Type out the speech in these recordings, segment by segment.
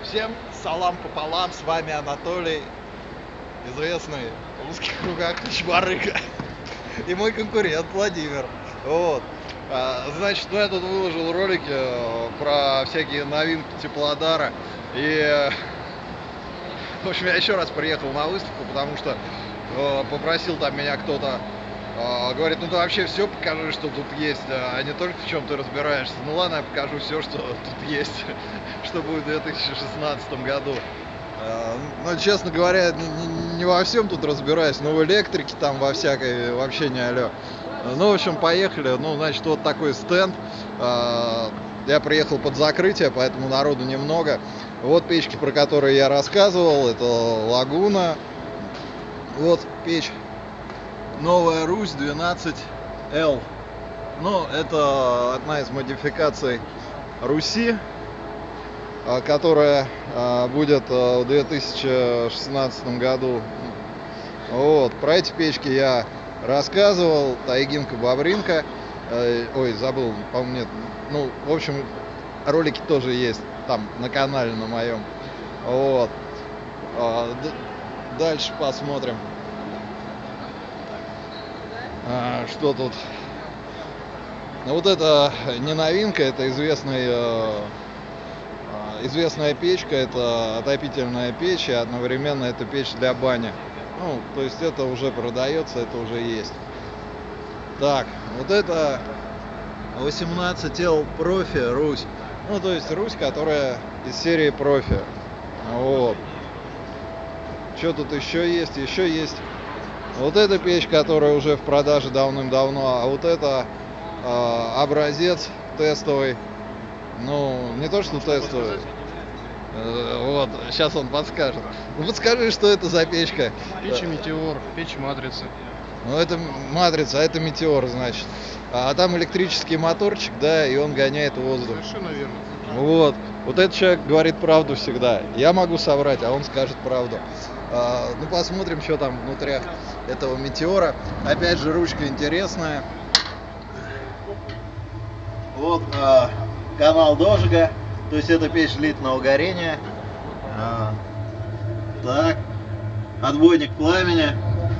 Всем салам пополам, с вами Анатолий, известный в узких кругах Чебарыга, и мой конкурент Владимир. Вот. Значит, я тут выложил ролики про всякие новинки Теплодара, и, в общем, я еще раз приехал на выставку, потому что попросил там меня кто-то, говорит, ну ты вообще все покажи, что тут есть, а не только в чем ты разбираешься. Ну ладно, я покажу все, что тут есть, что будет в 2016 году. Но, честно говоря, не во всем тут разбираюсь, но в электрике там во всякой вообще не алё. Ну, в общем, поехали. Ну, значит, вот такой стенд. Я приехал под закрытие, поэтому народу немного. Вот печки, про которые я рассказывал, это Лагуна. Вот печь Новая Русь 12L. Ну, это одна из модификаций Руси, которая будет в 2016 году. Вот, про эти печки я рассказывал, Тайгинка, Бобринка. Ой, забыл, по-моему, нет. Ну, в общем, ролики тоже есть там на канале на моем. Вот. Дальше посмотрим. Что тут? Ну, вот это не новинка, это известная печка, это отопительная печь, и одновременно это печь для бани. Ну, то есть это уже продается, это уже есть. Так, вот это 18L профи Русь. Ну, то есть Русь, которая из серии профи. Вот. Что тут еще есть? Еще есть вот эта печь, которая уже в продаже давным-давно, а вот это образец тестовый. Ну, не то, что тестовый. Вот, сейчас он подскажет. Ну, подскажи, что это за печка? Печь Метеор, печь Матрица. Ну, это Матрица, а это Метеор, значит. А там электрический моторчик, да, и он гоняет воздух. Совершенно верно. Вот. Вот этот человек говорит правду всегда. Я могу соврать, а он скажет правду. Ну, посмотрим, что там внутри этого Метеора. Опять же, ручка интересная. Вот канал дожига. То есть это печь длительного горения. Так. Отбойник пламени.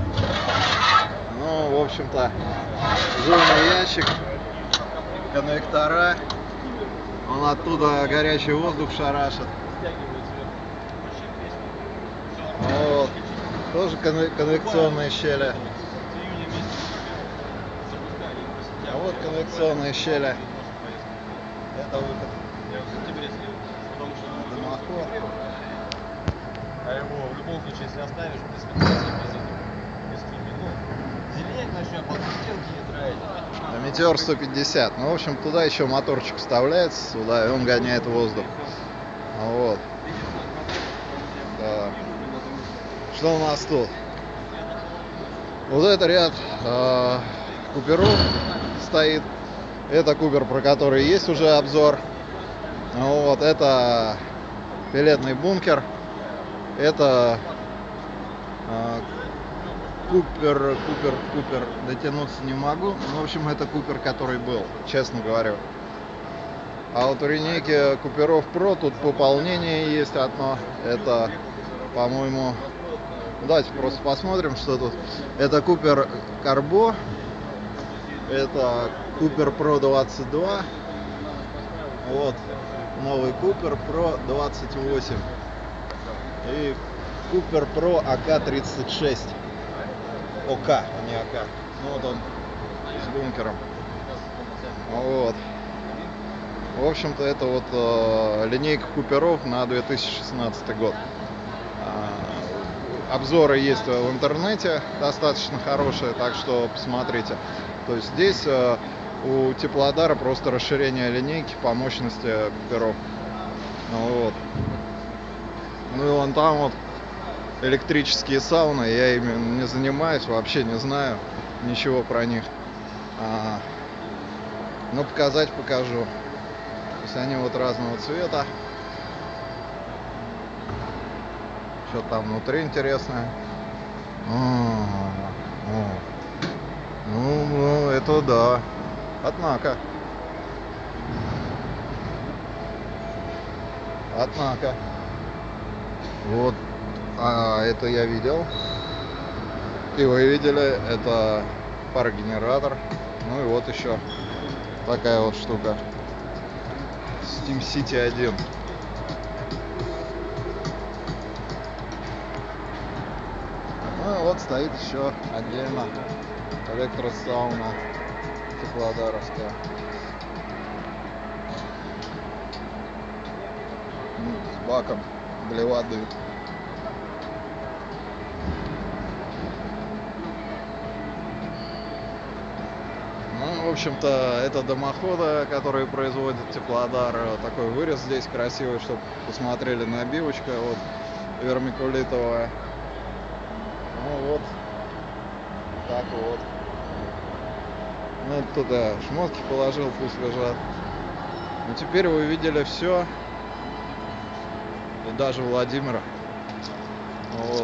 Ну, в общем-то, жёлтый ящик. Конвектора. Он оттуда горячий воздух шарашит. Вот. Тоже конвекционные щели. А вот конвекционные щели. Это выход. Дымоход. А его в любом случае, если оставишь без компенсации, без химии, зеленеть начнет, подстилки не тратить. Метеор 150. Ну, в общем, туда еще моторчик вставляется, сюда, и он гоняет воздух. Вот. Да. Что у нас тут? Вот это ряд куперов стоит. Это купер, про который есть уже обзор. Вот, это пелетный бункер. Это Купер, дотянуться не могу. В общем, это Купер, который был, честно говорю. А вот у линейки Куперов Pro тут пополнение есть одно. Это, по-моему, давайте просто посмотрим, что тут. Это Купер Карбо. Это Купер Pro 22. Вот новый Купер Pro 28. И Купер Pro АК-36. ОК, а не АК. Ну вот он с бункером. Вот. В общем-то, это вот линейка Куперов на 2016 год. Обзоры есть в интернете, достаточно хорошие, так что посмотрите. То есть здесь у Теплодара просто расширение линейки по мощности Куперов. Вот. Ну и вон там вот электрические сауны, я ими не занимаюсь, вообще не знаю ничего про них. Но показать покажу. То есть они вот разного цвета. Что там внутри интересное? Ну, это да. Однако. Вот, это я видел. И вы видели, это парогенератор. Ну и вот еще такая вот штука. Steam City 1. Ну и вот стоит еще отдельно электросауна теплодаровская. С баком для воды. Ну, в общем-то, это дымоходы, которые производят Теплодар. Такой вырез здесь красивый, чтобы посмотрели набивочка вот вермикулитовая. Ну вот, так вот. Ну, туда шмотки положил, пусть лежат. Ну, теперь вы видели все. И даже Владимира. Вот.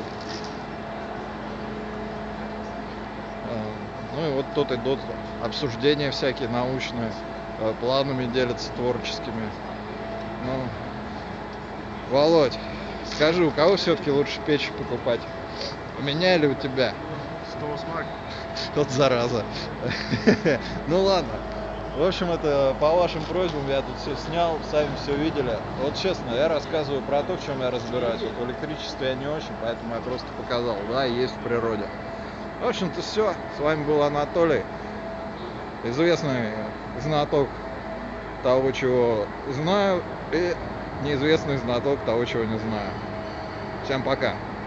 Ну и вот тут идут обсуждения всякие научные, планами делятся творческими. Ну, Володь, скажи, у кого все-таки лучше печь покупать? У меня или у тебя? Что смак? Тот зараза. Ну ладно. В общем, это по вашим просьбам я тут все снял, сами все видели. Вот честно, я рассказываю про то, в чем я разбираюсь. Вот в электричестве я не очень, поэтому я просто показал, да, есть в природе. В общем-то все. С вами был Анатолий, известный знаток того, чего знаю, и неизвестный знаток того, чего не знаю. Всем пока.